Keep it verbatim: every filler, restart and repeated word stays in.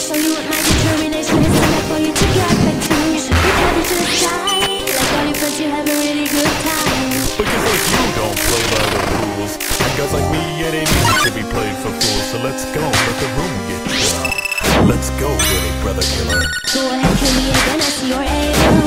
show you what my determination is enough for you to get back to. You should be happy to the sky, like all your friends, you have a really good time. Because like you don't play by the rules, and guys like me, it ain't easy to be played for fools. So let's go, let the room get chiller. Let's go, little brother killer. Go ahead, kill me again, I see your aim.